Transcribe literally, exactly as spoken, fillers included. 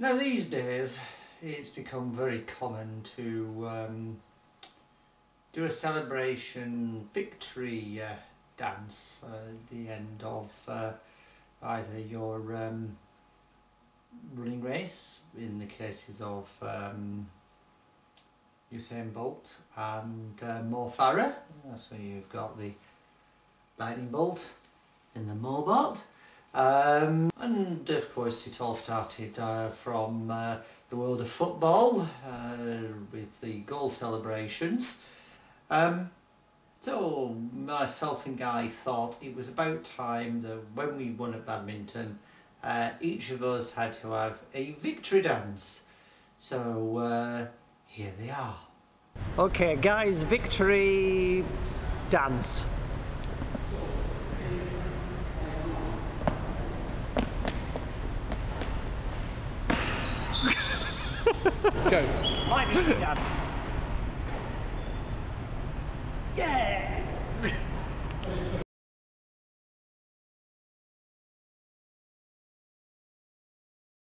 Now these days it's become very common to um, do a celebration victory uh, dance uh, at the end of uh, either your um, running race, in the cases of um, Usain Bolt and uh, Mo Farah. So you've got the lightning bolt in the Mo bolt. Um, and of course it all started uh, from uh, the world of football uh, with the goal celebrations. Um, so myself and Guy thought it was about time that when we won at badminton, uh, each of us had to have a victory dance. So uh, here they are. Okay guys, victory dance. Go. My victory dance.